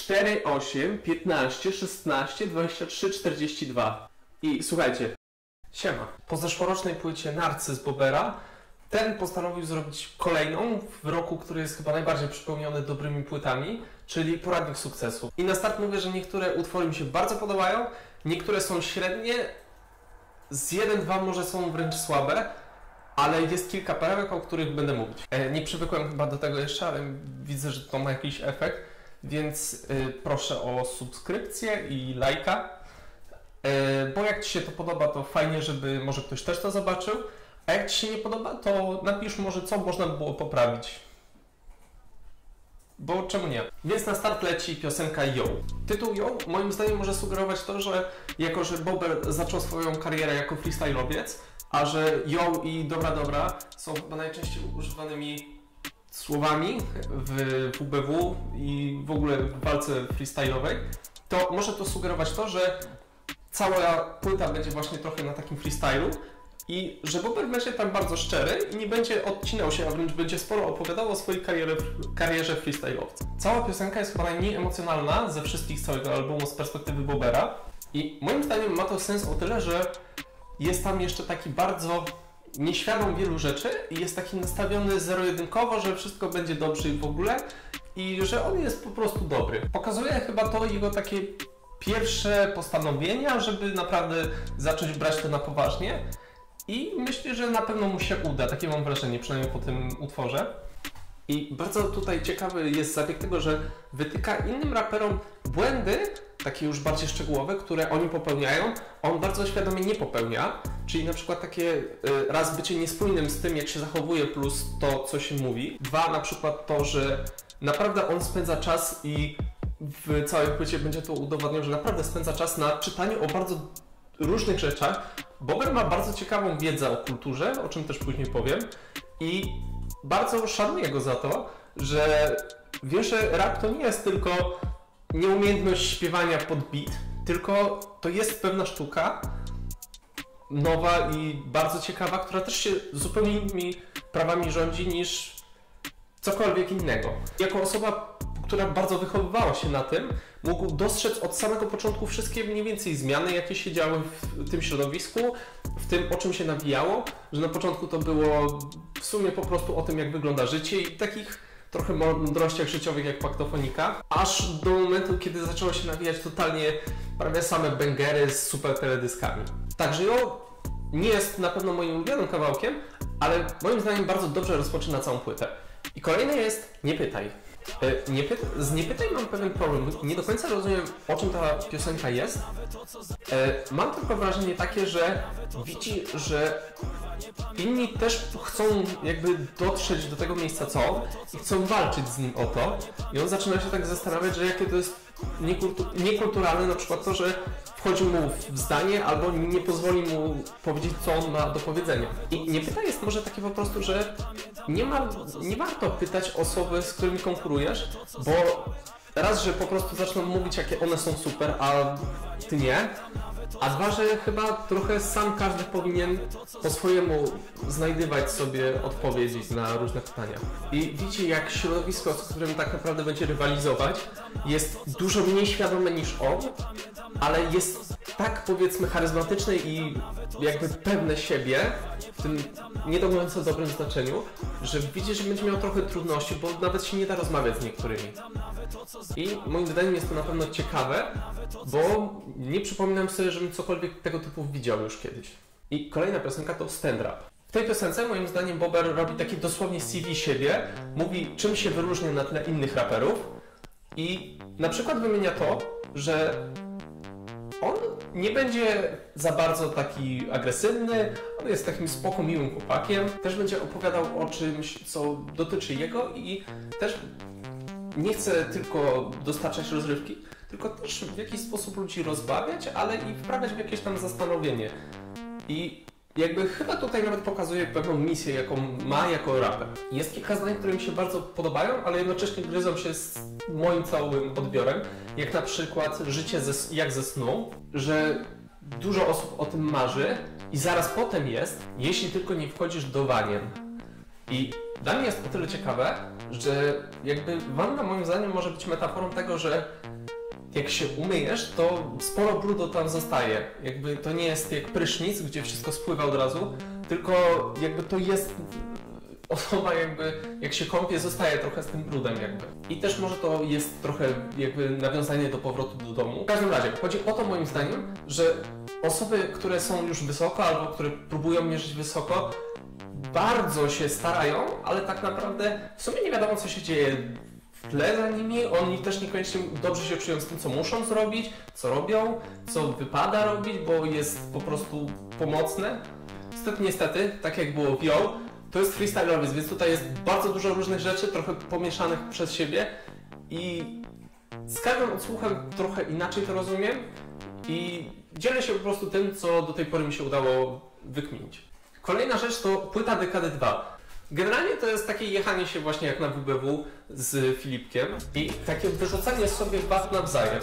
4, 8, 15, 16, 23, 42. I słuchajcie, siema. Po zeszłorocznej płycie Narcyz Bobera ten postanowił zrobić kolejną w roku, który jest chyba najbardziej przypełniony dobrymi płytami, czyli Poradnik Sukcesu. I na start mówię, że niektóre utwory mi się bardzo podobają, niektóre są średnie, z 1-2 może są wręcz słabe, ale jest kilka perełek, o których będę mówić. Nie przywykłem chyba do tego jeszcze, ale widzę, że to ma jakiś efekt, więc proszę o subskrypcję i lajka, bo jak Ci się to podoba, to fajnie, żeby może ktoś też to zobaczył, a jak Ci się nie podoba, to napisz może, co można było poprawić. Bo czemu nie? Więc na start leci piosenka Yo. Tytuł Yo moim zdaniem może sugerować to, że jako że Bober zaczął swoją karierę jako freestyle'owiec, a że Yo i Dobra Dobra są chyba najczęściej używanymi słowami w WBW i w ogóle w walce freestyle'owej, to może to sugerować to, że cała płyta będzie właśnie trochę na takim freestylu i że Bober będzie tam bardzo szczery i nie będzie odcinał się, a wręcz będzie sporo opowiadał o swojej karierze freestyle'owca. Cała piosenka jest chyba najmniej emocjonalna ze wszystkich z całego albumu z perspektywy Bobera i moim zdaniem ma to sens o tyle, że jest tam jeszcze taki bardzo nieświadom wielu rzeczy i jest taki nastawiony zero-jedynkowo, że wszystko będzie dobrze i w ogóle i że on jest po prostu dobry. Pokazuje chyba to jego takie pierwsze postanowienia, żeby naprawdę zacząć brać to na poważnie i myślę, że na pewno mu się uda, takie mam wrażenie, przynajmniej po tym utworze. I bardzo tutaj ciekawy jest zabieg tego, że wytyka innym raperom błędy, takie już bardziej szczegółowe, które oni popełniają, on bardzo świadomie nie popełnia, czyli na przykład takie raz bycie niespójnym z tym, jak się zachowuje, plus to, co się mówi. Dwa, na przykład to, że naprawdę on spędza czas i w całej płycie będzie to udowodniał, że naprawdę spędza czas na czytaniu o bardzo różnych rzeczach. Bober ma bardzo ciekawą wiedzę o kulturze, o czym też później powiem i bardzo szanuję go za to, że wie, że rap to nie jest tylko nieumiejętność śpiewania pod beat, tylko to jest pewna sztuka nowa i bardzo ciekawa, która też się zupełnie innymi prawami rządzi niż cokolwiek innego. Jako osoba, która bardzo wychowywała się na tym, mógł dostrzec od samego początku wszystkie mniej więcej zmiany, jakie się działy w tym środowisku, w tym, o czym się nawijało, że na początku to było w sumie po prostu o tym, jak wygląda życie i takich trochę mądrościach życiowych jak Paktofonika, aż do momentu, kiedy zaczęło się nawijać totalnie prawie same bangery z super teledyskami. Także Yo nie jest na pewno moim ulubionym kawałkiem, ale moim zdaniem bardzo dobrze rozpoczyna całą płytę. I kolejne jest Nie pytaj. Z Nie pytaj mam pewien problem, nie do końca rozumiem, o czym ta piosenka jest. Mam tylko wrażenie takie, że widzi, że inni też chcą jakby dotrzeć do tego miejsca co on i chcą walczyć z nim o to i on zaczyna się tak zastanawiać, że jakie to jest niekulturalne, na przykład to, że wchodzi mu w zdanie albo nie pozwoli mu powiedzieć, co on ma do powiedzenia. I Nie pytaj jest może takie po prostu, że nie warto pytać osoby, z którymi konkurujesz, bo raz, że po prostu zaczną mówić, jakie one są super, a ty nie, a dwa, że chyba trochę sam każdy powinien po swojemu znajdywać sobie odpowiedzi na różne pytania. I widzi, jak środowisko, z którym tak naprawdę będzie rywalizować, jest dużo mniej świadome niż on, ale jest tak, powiedzmy, charyzmatyczne i jakby pewne siebie, w tym nie do końca dobrym znaczeniu, że widzi, że będzie miał trochę trudności, bo nawet się nie da rozmawiać z niektórymi. I moim zdaniem jest to na pewno ciekawe, bo nie przypominam sobie, żebym cokolwiek tego typu widział już kiedyś. I kolejna piosenka to Stand Rap. W tej piosence moim zdaniem Bober robi takie dosłownie CV siebie, mówi, czym się wyróżnia na tle innych raperów i na przykład wymienia to, że on nie będzie za bardzo taki agresywny, on jest takim spoko, miłym chłopakiem, też będzie opowiadał o czymś, co dotyczy jego i też nie chce tylko dostarczać rozrywki, tylko też w jakiś sposób ludzi rozbawiać, ale i wprawiać w jakieś tam zastanowienie. I jakby chyba tutaj nawet pokazuje pewną misję, jaką ma jako raper. Jest kilka zdań, które mi się bardzo podobają, ale jednocześnie gryzą się z moim całym odbiorem, jak na przykład Życie jak ze snu, że dużo osób o tym marzy i zaraz potem jest, jeśli tylko nie wchodzisz do wanien. I Dla mnie jest o tyle ciekawe, że jakby wanna moim zdaniem może być metaforą tego, że jak się umyjesz, to sporo brudu tam zostaje. Jakby to nie jest jak prysznic, gdzie wszystko spływa od razu, tylko jakby to jest osoba jakby, jak się kąpie, zostaje trochę z tym brudem jakby. I też może to jest trochę jakby nawiązanie do powrotu do domu. W każdym razie, chodzi o to moim zdaniem, że osoby, które są już wysoko albo które próbują mierzyć wysoko, bardzo się starają, ale tak naprawdę w sumie nie wiadomo, co się dzieje w tle za nimi. Oni też niekoniecznie dobrze się czują z tym, co muszą zrobić, co robią, co wypada robić, bo jest po prostu pomocne. Niestety, tak jak było w Yo, to jest freestyle'owiec, więc tutaj jest bardzo dużo różnych rzeczy, trochę pomieszanych przez siebie i z każdym odsłuchem trochę inaczej to rozumiem i dzielę się po prostu tym, co do tej pory mi się udało wykminić. Kolejna rzecz to płyta Dekady 2. Generalnie to jest takie jechanie się właśnie jak na WBW z Filipkiem i takie wyrzucanie sobie wad nawzajem.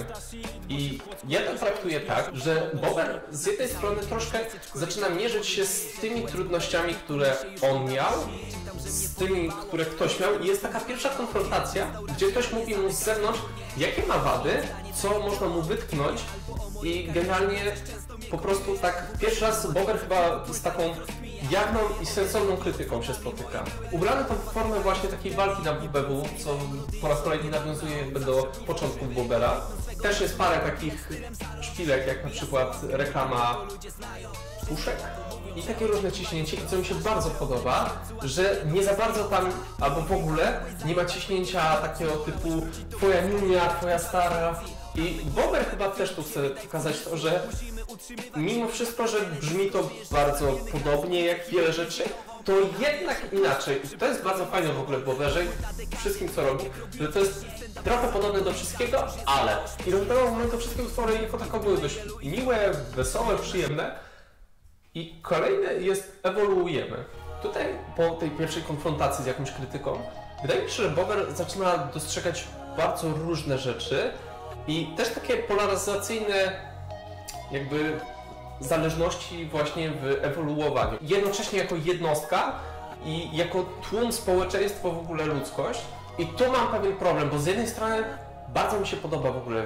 I ja to traktuję tak, że Bober z jednej strony troszkę zaczyna mierzyć się z tymi trudnościami, które on miał, z tymi, które ktoś miał i jest taka pierwsza konfrontacja, gdzie ktoś mówi mu z zewnątrz, jakie ma wady, co można mu wytknąć i generalnie po prostu tak pierwszy raz Bober chyba z taką jawną i sensowną krytyką się spotyka. Ubrany to w formę właśnie takiej walki na WBW, co po raz kolejny nawiązuje jakby do początków Bobera. Też jest parę takich szpilek, jak na przykład reklama puszek i takie różne ciśnięcie. I co mi się bardzo podoba, że nie za bardzo tam, albo w ogóle nie ma ciśnięcia takiego typu twoja niunia, twoja stara. I Bober chyba też tu chce pokazać to, że mimo wszystko, że brzmi to bardzo podobnie jak wiele rzeczy, to jednak inaczej. I to jest bardzo fajne w ogóle w Boberze, wszystkim co robi, że to jest trochę podobne do wszystkiego, ale. I do tego momentu wszystkie utwory jako tako były dość miłe, wesołe, przyjemne. I kolejne jest ewoluujemy. Tutaj po tej pierwszej konfrontacji z jakąś krytyką, wydaje mi się, że Bober zaczyna dostrzegać bardzo różne rzeczy i też takie polaryzacyjne jakby zależności właśnie w ewoluowaniu. Jednocześnie jako jednostka i jako tłum, społeczeństwo, w ogóle ludzkość. I tu mam pewien problem, bo z jednej strony bardzo mi się podoba w ogóle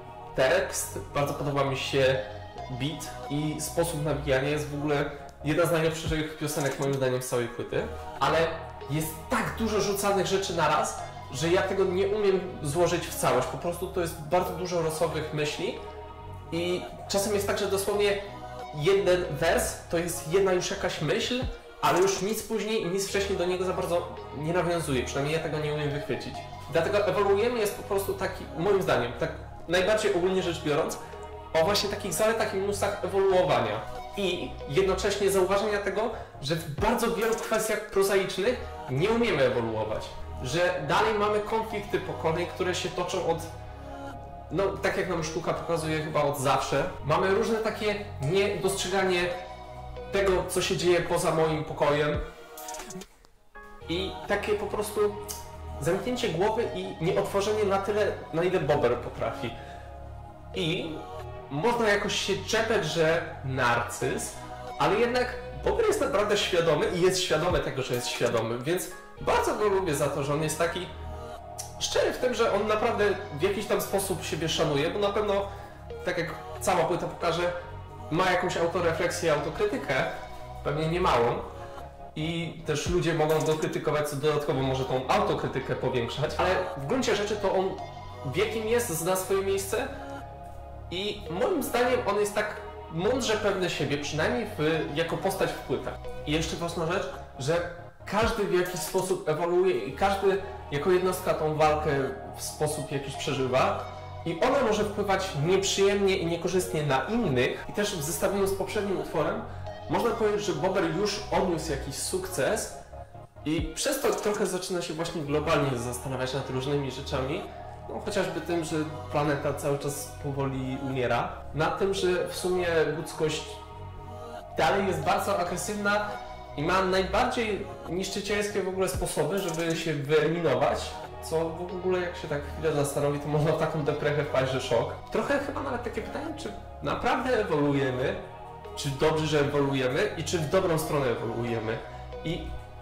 tekst, bardzo podoba mi się beat i sposób nawijania jest w ogóle jedna z najlepszych piosenek moim zdaniem z całej płyty, ale jest tak dużo rzucanych rzeczy naraz, że ja tego nie umiem złożyć w całość. Po prostu to jest bardzo dużo losowych myśli i czasem jest tak, że dosłownie jeden wers to jest jedna już jakaś myśl, ale już nic później i nic wcześniej do niego za bardzo nie nawiązuje. Przynajmniej ja tego nie umiem wychwycić. Dlatego ewoluujemy jest po prostu taki, moim zdaniem, tak najbardziej ogólnie rzecz biorąc, o właśnie takich zaletach i minusach ewoluowania. I jednocześnie zauważenia tego, że w bardzo wielu kwestiach prozaicznych nie umiemy ewoluować. Że dalej mamy konflikty pokoleń, które się toczą od, no tak jak nam sztuka pokazuje chyba od zawsze. Mamy różne takie niedostrzeganie tego, co się dzieje poza moim pokojem. I takie po prostu zamknięcie głowy i nieotworzenie na tyle, na ile Bober potrafi. I można jakoś się czepiać, że narcyz, ale jednak Bober jest naprawdę świadomy i jest świadomy tego, że jest świadomy, więc bardzo go lubię za to, że on jest taki szczery w tym, że on naprawdę w jakiś tam sposób siebie szanuje, bo na pewno, tak jak cała płyta pokaże, ma jakąś autorefleksję, autokrytykę, pewnie niemałą i też ludzie mogą go krytykować, co dodatkowo może tą autokrytykę powiększać, ale w gruncie rzeczy to on wie, kim jest, zna swoje miejsce i moim zdaniem on jest tak mądrze pewny siebie, przynajmniej jako postać w płytach. I jeszcze ważna rzecz, że każdy w jakiś sposób ewoluuje i każdy jako jednostka tą walkę w sposób jakiś przeżywa i ona może wpływać nieprzyjemnie i niekorzystnie na innych i też w zestawieniu z poprzednim utworem można powiedzieć, że Bober już odniósł jakiś sukces i przez to trochę zaczyna się właśnie globalnie zastanawiać nad różnymi rzeczami, no chociażby tym, że planeta cały czas powoli umiera, nad tym, że w sumie ludzkość dalej jest bardzo agresywna i ma najbardziej niszczycielskie w ogóle sposoby, żeby się wyeliminować, co w ogóle jak się tak chwilę zastanowi, to można w taką deprechę wpaść, że szok. Trochę chyba nawet takie pytanie, czy naprawdę ewoluujemy, czy dobrze, że ewoluujemy i czy w dobrą stronę ewoluujemy. I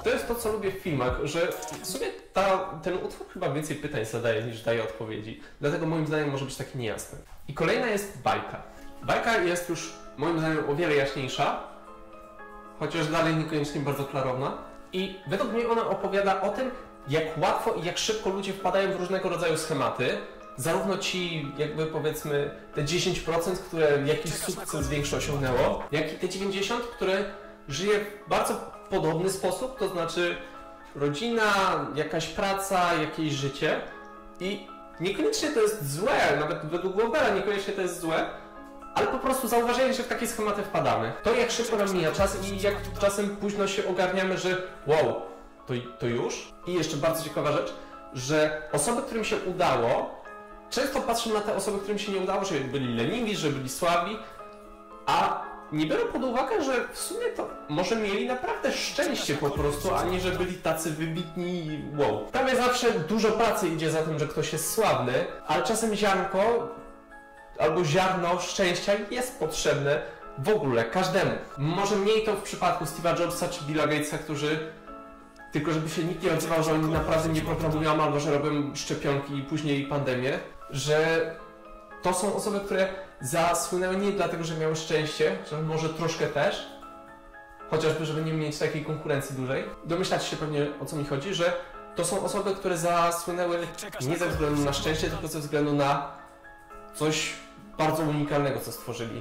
to jest to, co lubię w filmach, że w sumie ten utwór chyba więcej pytań zadaje niż daje odpowiedzi. Dlatego moim zdaniem może być taki niejasny. I kolejna jest bajka. Bajka jest już moim zdaniem o wiele jaśniejsza, chociaż dalej niekoniecznie bardzo klarowna. I według mnie ona opowiada o tym, jak łatwo i jak szybko ludzie wpadają w różnego rodzaju schematy. Zarówno ci, jakby powiedzmy, te 10%, które jakiś sukces większy osiągnęło, jak i te 90%, które żyje w bardzo podobny sposób, to znaczy rodzina, jakaś praca, jakieś życie. I niekoniecznie to jest złe, nawet według Bobera niekoniecznie to jest złe, ale po prostu zauważenie, że w takie schematy wpadamy. To jak szybko nam mija czas i jak czasem późno się ogarniamy, że wow, to już? I jeszcze bardzo ciekawa rzecz, że osoby, którym się udało, często patrzą na te osoby, którym się nie udało, że byli leniwi, że byli słabi, a nie biorą pod uwagę, że w sumie to może mieli naprawdę szczęście po prostu, a nie, że byli tacy wybitni i wow. Prawie zawsze dużo pracy idzie za tym, że ktoś jest sławny, ale czasem ziarnko albo ziarno szczęścia jest potrzebne w ogóle każdemu. Może mniej to w przypadku Steve'a Jobsa czy Billa Gatesa, którzy tylko żeby się nikt nie odzywał, że oni naprawdę nie programują albo że robią szczepionki i później pandemię, że to są osoby, które zasłynęły nie dlatego, że miały szczęście, że może troszkę też, chociażby żeby nie mieć takiej konkurencji dużej. Domyślacie się pewnie, o co mi chodzi, że to są osoby, które zasłynęły nie ze względu na szczęście, tylko ze względu na coś bardzo unikalnego, co stworzyli.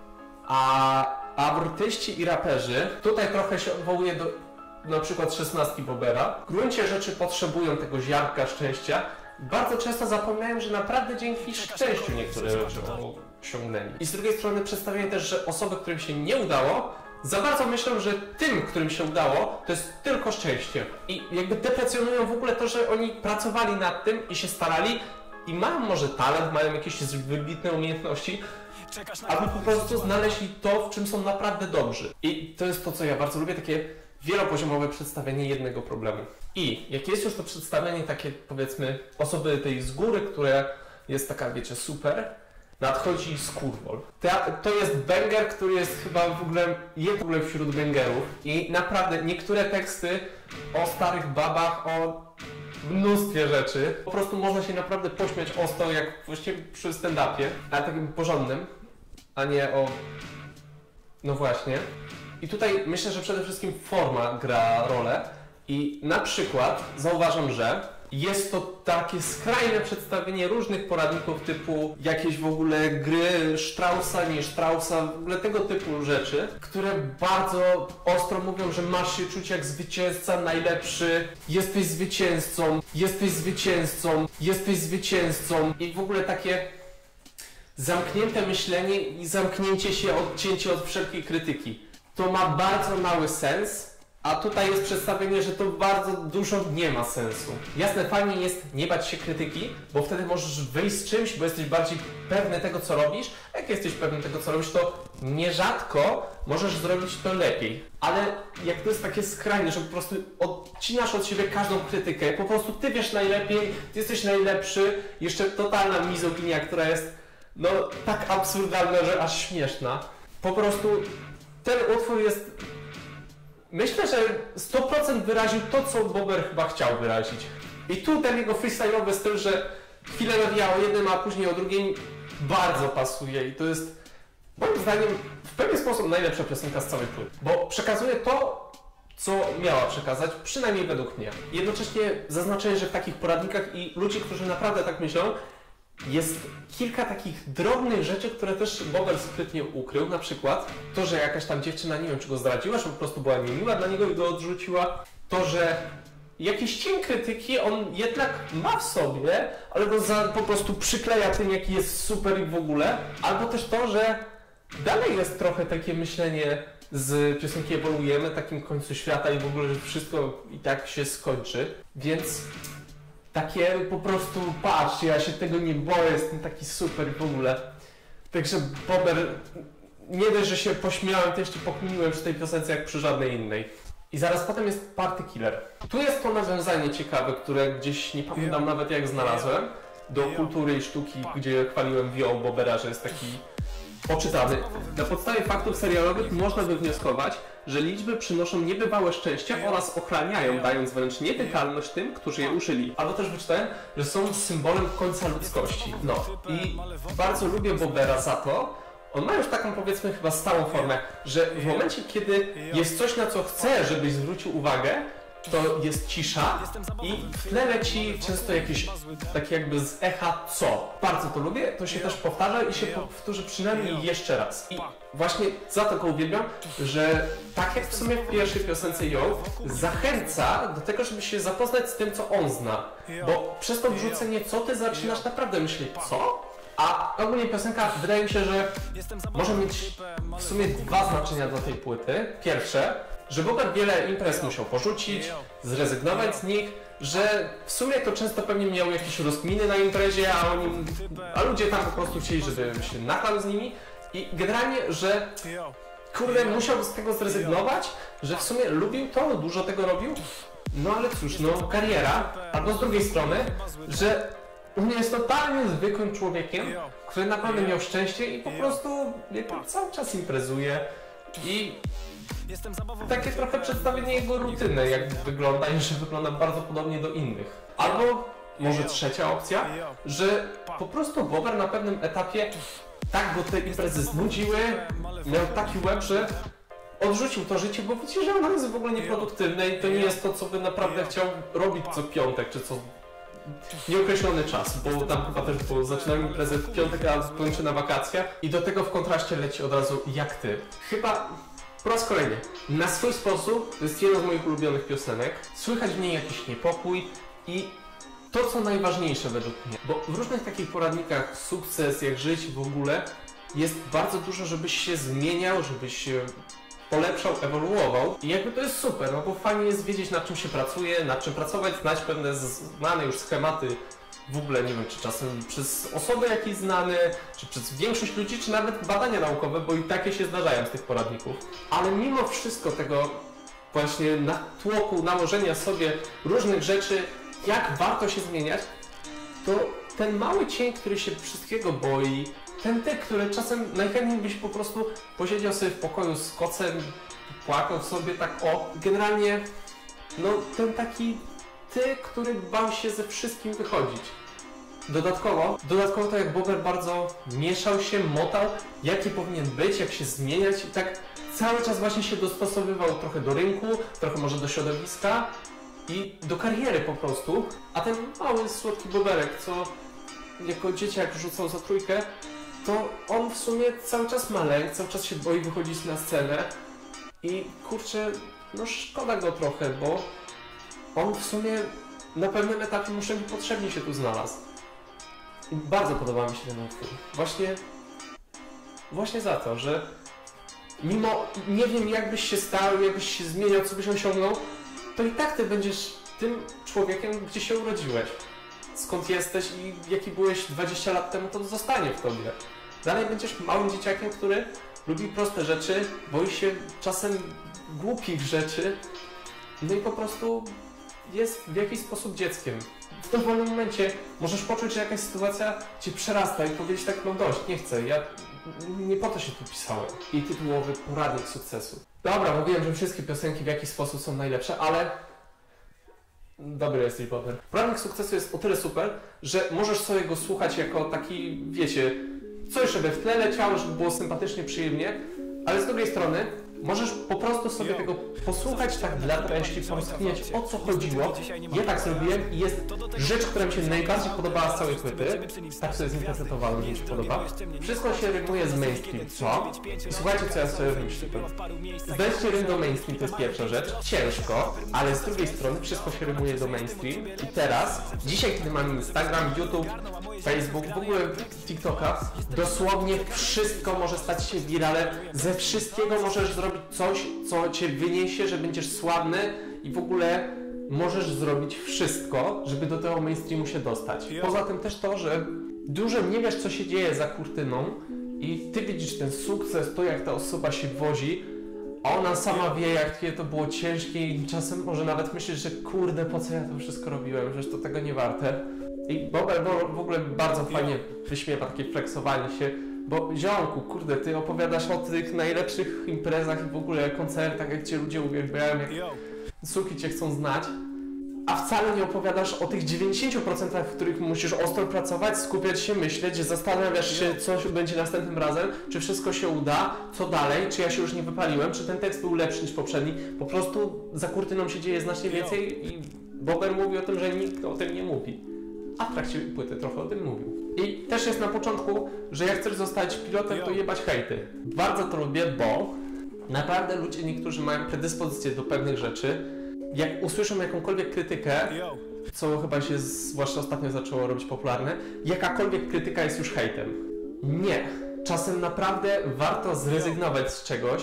A artyści i raperzy, tutaj trochę się odwołuje do na przykład 16 Bobera, w gruncie rzeczy potrzebują tego ziarnka szczęścia. Bardzo często zapominają, że naprawdę dzięki szczęściu niektóre rzeczy osiągnęli. I z drugiej strony przedstawiają też, że osoby, którym się nie udało, za bardzo myślą, że tym, którym się udało, to jest tylko szczęście. I jakby deprecjonują w ogóle to, że oni pracowali nad tym i się starali i mają może talent, mają jakieś wybitne umiejętności, albo po prostu znaleźli to, w czym są naprawdę dobrzy. I to jest to, co ja bardzo lubię, takie wielopoziomowe przedstawienie jednego problemu. I jak jest już to przedstawienie takie, powiedzmy, osoby tej z góry, które jest taka, wiecie, super, nadchodzi Skurwol. To jest banger, który jest chyba w ogóle wśród bangerów i naprawdę niektóre teksty o starych babach, o mnóstwie rzeczy. Po prostu można się naprawdę pośmiać ostro, jak właściwie przy stand-upie, ale takim porządnym, a nie o... No właśnie. I tutaj myślę, że przede wszystkim forma gra rolę i na przykład zauważam, że jest to takie skrajne przedstawienie różnych poradników typu jakieś w ogóle gry Straussa, nie Straussa, w ogóle tego typu rzeczy, które bardzo ostro mówią, że masz się czuć jak zwycięzca najlepszy, jesteś zwycięzcą, jesteś zwycięzcą, jesteś zwycięzcą i w ogóle takie zamknięte myślenie i zamknięcie się, odcięcie od wszelkiej krytyki. To ma bardzo mały sens, a tutaj jest przedstawienie, że to bardzo dużo nie ma sensu. Jasne, fajnie jest nie bać się krytyki, bo wtedy możesz wyjść z czymś, bo jesteś bardziej pewny tego, co robisz. A jak jesteś pewny tego, co robisz, to nierzadko możesz zrobić to lepiej. Ale jak to jest takie skrajne, że po prostu odcinasz od siebie każdą krytykę, po prostu ty wiesz najlepiej, ty jesteś najlepszy, jeszcze totalna mizoginia, która jest no tak absurdalna, że aż śmieszna. Po prostu ten utwór jest... Myślę, że 100% wyraził to, co Bober chyba chciał wyrazić. I tu ten jego freestyle'owy styl, że chwilę nawija o jednym, a później o drugim, bardzo pasuje. I to jest, moim zdaniem, w pewien sposób najlepsza piosenka z całej płyty. Bo przekazuje to, co miała przekazać, przynajmniej według mnie. Jednocześnie zaznaczenie, że w takich poradnikach i ludzi, którzy naprawdę tak myślą, jest kilka takich drobnych rzeczy, które też Bober sprytnie ukrył. Na przykład to, że jakaś tam dziewczyna, nie wiem czy go zdradziła, czy po prostu była niemiła dla niego i go odrzuciła. To, że jakiś cień krytyki on jednak ma w sobie, ale go po prostu przykleja tym, jaki jest super i w ogóle. Albo też to, że dalej jest trochę takie myślenie z piosenki Ewoluujemy, takim końcu świata i w ogóle, że wszystko i tak się skończy. Więc takie po prostu, patrzcie, ja się tego nie boję, jestem taki super w ogóle. Także Bober, nie dość, że się pośmiałem, to jeszcze pokminiłem przy tej piosence jak przy żadnej innej. I zaraz potem jest Party Killer. Tu jest to nawiązanie ciekawe, które gdzieś, nie pamiętam nawet jak znalazłem, do kultury i sztuki, gdzie chwaliłem Wio Bobera, że jest taki Poczytamy. Na podstawie faktów serialowych można wywnioskować, że liczby przynoszą niebywałe szczęście oraz ochraniają, dając wręcz nietykalność tym, którzy je użyli. Albo też wyczytałem, że są symbolem końca ludzkości. No i bardzo lubię Bobbera za to. On ma już taką, powiedzmy, chyba stałą formę, że w momencie, kiedy jest coś, na co chce, żebyś zwrócił uwagę, to jest cisza i w tle leci często jakieś takie jakby z echa co. Bardzo to lubię, to się też powtarza i się powtórzy przynajmniej jeszcze raz. I właśnie za to go uwielbiam, że tak jak w sumie w pierwszej piosence Yo, zachęca do tego, żeby się zapoznać z tym, co on zna. Bo przez to wrzucenie co ty zaczynasz naprawdę myśleć co? A ogólnie piosenka wydaje mi się, że może mieć w sumie dwa znaczenia dla tej płyty. Pierwsze, że Bobber wiele imprez musiał porzucić, zrezygnować z nich, że w sumie to często pewnie miał jakieś rozkminy na imprezie, a ludzie tam po prostu chcieli, żeby się nachlał z nimi i generalnie, że kurde, musiał z tego zrezygnować, że w sumie lubił to, dużo tego robił, no ale cóż, no kariera, albo z drugiej strony, że on jest totalnie zwykłym człowiekiem, który naprawdę miał szczęście i po prostu cały czas imprezuje i takie trochę przedstawienie jego rutyny, jak wygląda i że wygląda bardzo podobnie do innych. Albo może trzecia opcja, że po prostu Bobber na pewnym etapie tak go te imprezy znudziły, miał taki łeb, że odrzucił to życie, bo widzi, że ono jest w ogóle nieproduktywne i to nie jest to, co by naprawdę chciał robić co piątek, czy co nieokreślony czas, bo tam chyba też zaczynają imprezę w piątek, a kończy na wakacjach i do tego w kontraście leci od razu jak ty. Chyba po raz kolejny, na swój sposób, to jest jedna z moich ulubionych piosenek, słychać w niej jakiś niepokój i to, co najważniejsze według mnie, bo w różnych takich poradnikach sukces, jak żyć w ogóle, jest bardzo dużo, żebyś się zmieniał, żebyś się polepszał, ewoluował i jakby to jest super, no bo fajnie jest wiedzieć, nad czym się pracuje, nad czym pracować, znać pewne znane już schematy, w ogóle nie wiem, czy czasem przez osoby jakieś znane, czy przez większość ludzi, czy nawet badania naukowe, bo i takie się zdarzają z tych poradników. Ale mimo wszystko tego właśnie natłoku, nałożenia sobie różnych rzeczy, jak warto się zmieniać, to ten mały cień, który się wszystkiego boi, ten ty, który czasem najchętniej byś po prostu posiedział sobie w pokoju z kocem, płakał sobie tak generalnie, no ten taki ty, który bał się ze wszystkim wychodzić. Dodatkowo to jak Bobber bardzo mieszał się, motał, jaki powinien być, jak się zmieniać i tak cały czas właśnie się dostosowywał trochę do rynku, trochę może do środowiska i do kariery po prostu. A ten mały, słodki Bobberek, co jako dzieciak rzucał za trójkę, to on w sumie cały czas ma lęk, cały czas się boi wychodzić na scenę i kurczę, no szkoda go trochę, bo on w sumie na pewnym etapie może niepotrzebnie się tu znalazł. I bardzo podoba mi się ten utwór. Właśnie za to, że mimo nie wiem jak byś się stał, jakbyś się zmieniał, co byś osiągnął, to i tak ty będziesz tym człowiekiem, gdzie się urodziłeś. Skąd jesteś i jaki byłeś 20 lat temu, to zostanie w tobie. Dalej będziesz małym dzieciakiem, który lubi proste rzeczy, boi się czasem głupich rzeczy, no i po prostu jest w jakiś sposób dzieckiem. W tym wolnym momencie możesz poczuć, że jakaś sytuacja cię przerasta i powiedzieć tak, no dość, nie chcę, ja nie po to się tu pisałem. I tytułowy poradnik sukcesu. Dobra, mówiłem, że wszystkie piosenki w jakiś sposób są najlepsze, ale dobry jesteś, Bobber. Poradnik sukcesu jest o tyle super, że możesz sobie go słuchać jako taki, wiecie, coś, żeby w tle leciało, żeby było sympatycznie, przyjemnie, ale z drugiej strony możesz po prostu sobie tego posłuchać tak dla treści, porozkminiać o co chodziło. Ja tak zrobiłem i jest rzecz, która mi się najbardziej podobała z całej płyty. Tak sobie zinterpretowałem, że mi się podoba. Wszystko się rymuje z mainstream, co? I słuchajcie, co ja sobie myślę. Wejście rym do mainstream to jest pierwsza rzecz. Ciężko, ale z drugiej strony wszystko się rymuje do mainstream. I teraz, dzisiaj kiedy mamy Instagram, YouTube, Facebook, w ogóle TikToka, dosłownie wszystko może stać się wiralem. Ze wszystkiego możesz zrobić coś, co cię wyniesie, że będziesz sławny i w ogóle możesz zrobić wszystko, żeby do tego mainstreamu się dostać. Poza tym też to, że dużo nie wiesz, co się dzieje za kurtyną i ty widzisz ten sukces, to jak ta osoba się wozi, a ona sama wie, jak to było ciężkie i czasem może nawet myślisz, że kurde, po co ja to wszystko robiłem, że to tego nie warte. I Bobber w ogóle bardzo fajnie wyśmiewa takie flexowanie się, Bo ziomku, kurde, ty opowiadasz o tych najlepszych imprezach i w ogóle koncertach, jak cię ludzie uwielbiają, jak suki cię chcą znać, a wcale nie opowiadasz o tych 90%, w których musisz ostro pracować, skupiać się, myśleć, zastanawiasz się, co będzie następnym razem, czy wszystko się uda, co dalej, czy ja się już nie wypaliłem, czy ten tekst był lepszy niż poprzedni. Po prostu za kurtyną się dzieje znacznie więcej i Bober mówi o tym, że nikt o tym nie mówi. A w trakcie płyty trochę o tym mówił. I też jest na początku, że jak chcesz zostać pilotem, to jebać hejty. Bardzo to lubię, bo naprawdę ludzie niektórzy mają predyspozycję do pewnych rzeczy. Jak usłyszą jakąkolwiek krytykę, co chyba się zwłaszcza ostatnio zaczęło robić popularne, jakakolwiek krytyka jest już hejtem. Nie. Czasem naprawdę warto zrezygnować z czegoś,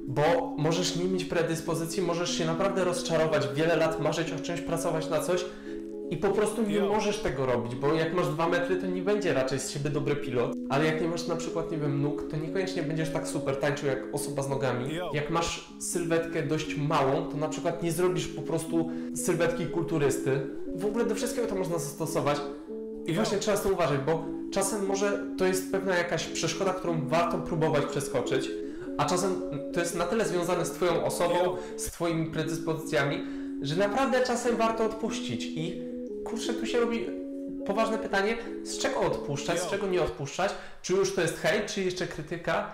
bo możesz nie mieć predyspozycji, możesz się naprawdę rozczarować, wiele lat marzyć o czymś, pracować na coś i po prostu nie możesz tego robić, bo jak masz 2 metry, to nie będzie raczej z siebie dobry pilot, ale jak nie masz na przykład, nie wiem, nóg, to niekoniecznie będziesz tak super tańczył jak osoba z nogami. Jak masz sylwetkę dość małą, to na przykład nie zrobisz po prostu sylwetki kulturysty. W ogóle do wszystkiego to można zastosować i właśnie trzeba z tym uważać, bo czasem może to jest pewna jakaś przeszkoda, którą warto próbować przeskoczyć, a czasem to jest na tyle związane z twoją osobą, z twoimi predyspozycjami, że naprawdę czasem warto odpuścić i kurczę, tu się robi poważne pytanie, z czego odpuszczać, z czego nie odpuszczać, czy już to jest hejt, czy jeszcze krytyka.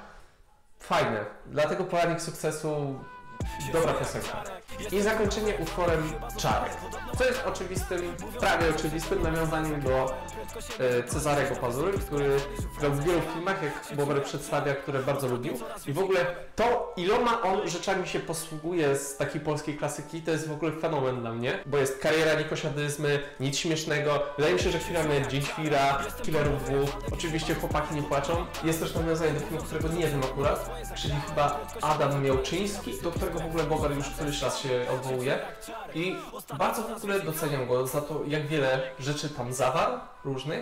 Fajne, dlatego Poradnik Sukcesu, dobra piosenka. I zakończenie utworem Czarek, co jest prawie oczywistym nawiązaniem do Cezarego Pazury, który grał w wielu filmach, jak Bober przedstawia, które bardzo lubił. I w ogóle to, iloma on rzeczami się posługuje z takiej polskiej klasyki, to jest w ogóle fenomen dla mnie, bo jest Kariera Nikosiadyzmy, Nic śmiesznego, wydaje mi się, że chwila mnie Dzień Świra, Killerów 2, oczywiście Chłopaki nie płaczą. Jest też nawiązanie do filmu, którego nie wiem akurat, czyli chyba Adam Miałczyński, do którego w ogóle Bober już któryś raz się odwołuje. I bardzo w ogóle doceniam go za to, jak wiele rzeczy tam zawarł, różnych.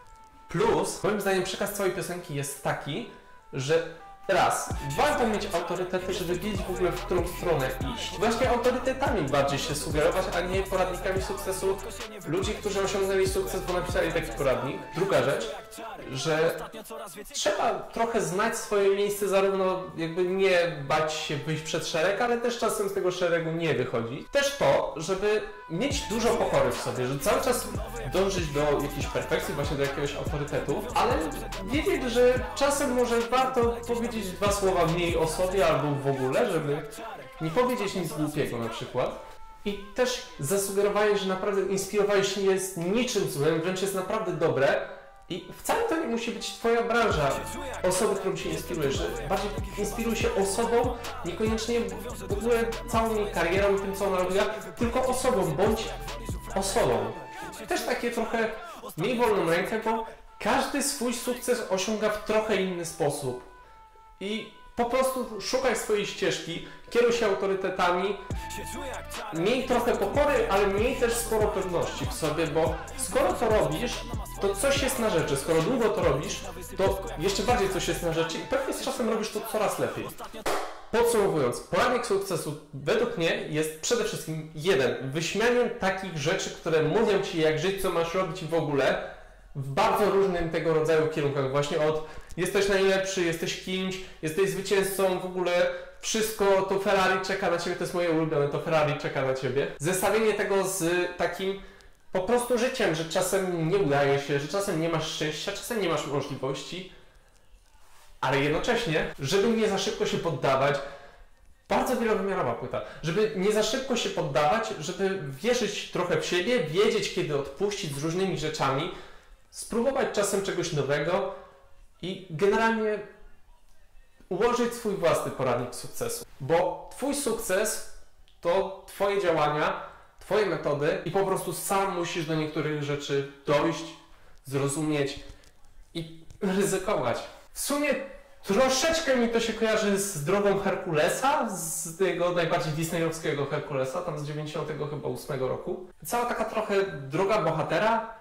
Plus, moim zdaniem przekaz całej piosenki jest taki, że raz, warto mieć autorytety, żeby wiedzieć w ogóle, w którą stronę iść. Właśnie autorytetami bardziej się sugerować, a nie poradnikami sukcesu ludzi, którzy osiągnęli sukces, bo napisali taki poradnik. Druga rzecz, że trzeba trochę znać swoje miejsce, zarówno jakby nie bać się wyjść przed szereg, ale też czasem z tego szeregu nie wychodzić. Też to, żeby mieć dużo pokory w sobie, że cały czas dążyć do jakiejś perfekcji, właśnie do jakiegoś autorytetu, ale wiedzieć, że czasem może warto powiedzieć 2 słowa mniej o sobie albo w ogóle, żeby nie powiedzieć nic głupiego na przykład. I też zasugerowanie, że naprawdę inspirowanie się jest niczym złym, wręcz jest naprawdę dobre. I wcale to nie musi być twoja branża, osoby, którą się inspirujesz, że bardziej inspiruj się osobą, niekoniecznie w ogóle całą jej karierą i tym, co ona robiła, tylko osobą, bądź osobą. Też takie trochę miej wolną rękę, bo każdy swój sukces osiąga w trochę inny sposób. I po prostu szukaj swojej ścieżki, kieruj się autorytetami, miej trochę pokory, ale miej też sporo pewności w sobie, bo skoro to robisz, to coś jest na rzeczy. Skoro długo to robisz, to jeszcze bardziej coś jest na rzeczy i pewnie z czasem robisz to coraz lepiej. Podsumowując, poradnik sukcesu według mnie jest przede wszystkim wyśmianiem takich rzeczy, które mówią ci jak żyć, co masz robić i w ogóle w bardzo różnym tego rodzaju kierunkach. Właśnie od jesteś najlepszy, jesteś kimś, jesteś zwycięzcą, w ogóle wszystko, to Ferrari czeka na ciebie, to jest moje ulubione, to Ferrari czeka na ciebie. Zestawienie tego z takim po prostu życiem, że czasem nie udaje się, że czasem nie masz szczęścia, czasem nie masz możliwości, ale jednocześnie, żeby nie za szybko się poddawać, bardzo wielowymiarowa płyta, żeby nie za szybko się poddawać, żeby wierzyć trochę w siebie, wiedzieć kiedy odpuścić z różnymi rzeczami, spróbować czasem czegoś nowego i generalnie ułożyć swój własny poradnik sukcesu. Bo twój sukces to twoje działania, twoje metody i po prostu sam musisz do niektórych rzeczy dojść, zrozumieć i ryzykować. W sumie troszeczkę mi to się kojarzy z drogą Herkulesa, z tego najbardziej disneyowskiego Herkulesa, tam z 98 roku. Cała taka trochę droga bohatera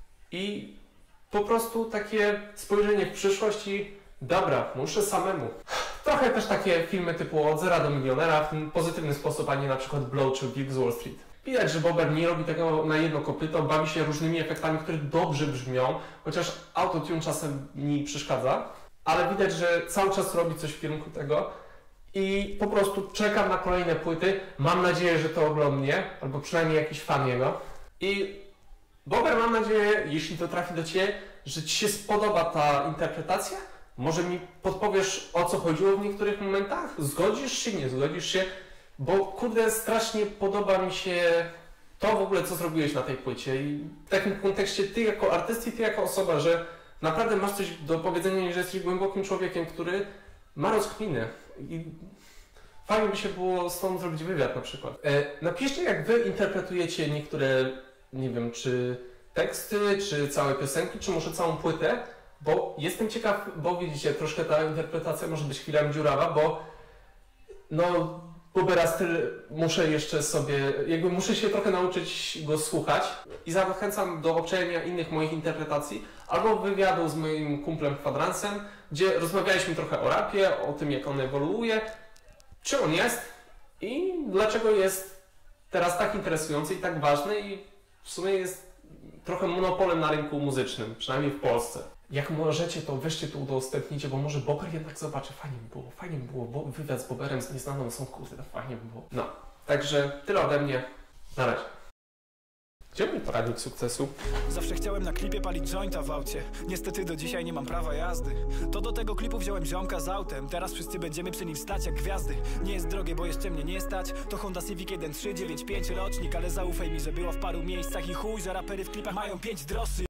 i po prostu takie spojrzenie w przyszłość i dobra, muszę samemu. Trochę też takie filmy typu Od zera do milionera w ten pozytywny sposób, a nie na przykład Blow czy Wilk z Wall Street. Widać, że Bober nie robi tego na jedno kopyto, bawi się różnymi efektami, które dobrze brzmią, chociaż autotune czasem mi przeszkadza. ale widać, że cały czas robi coś w kierunku tego i po prostu czekam na kolejne płyty. Mam nadzieję, że to oglądnie, albo przynajmniej jakiś fan jego. I Bober, mam nadzieję, jeśli to trafi do Ciebie, że Ci się spodoba ta interpretacja. Może mi podpowiesz, o co chodziło w niektórych momentach? Zgodzisz się, nie zgodzisz się? Bo kurde, strasznie podoba mi się to w ogóle, co zrobiłeś na tej płycie. I w takim kontekście Ty jako artysta i Ty jako osoba, że naprawdę masz coś do powiedzenia i że jesteś głębokim człowiekiem, który ma rozkminy. I fajnie by się było z Tobą zrobić wywiad na przykład. Napiszcie, jak Wy interpretujecie niektóre, nie wiem, czy teksty, czy całe piosenki, czy może całą płytę, bo jestem ciekaw, bo widzicie, troszkę ta interpretacja może być chwilami dziurawa, bo no Bobera styl muszę jeszcze sobie, jakby muszę się trochę nauczyć go słuchać i zachęcam do obczajenia innych moich interpretacji albo wywiadu z moim kumplem Kwadransem, gdzie rozmawialiśmy trochę o rapie, o tym, jak on ewoluuje, czy on jest i dlaczego jest teraz tak interesujący i tak ważny i w sumie jest trochę monopolem na rynku muzycznym, przynajmniej w Polsce. Jak możecie, to weźcie to udostępnijcie, bo może Bober jednak zobaczy. Fajnie by było, bo wywiad z Boberem, z nieznaną są, kurde, fajnie by było. No, także tyle ode mnie. Na razie. Gdzie mój poradnik sukcesu? Zawsze chciałem na klipie palić jointa w aucie. Niestety do dzisiaj nie mam prawa jazdy. To do tego klipu wziąłem ziomka z autem. Teraz wszyscy będziemy przy nim stać jak gwiazdy. Nie jest drogie, bo jeszcze mnie nie stać. To Honda Civic 1.3, 9.5 rocznik. Ale zaufaj mi, że była w paru miejscach i chuj, że rapery w klipach mają 5 droższy.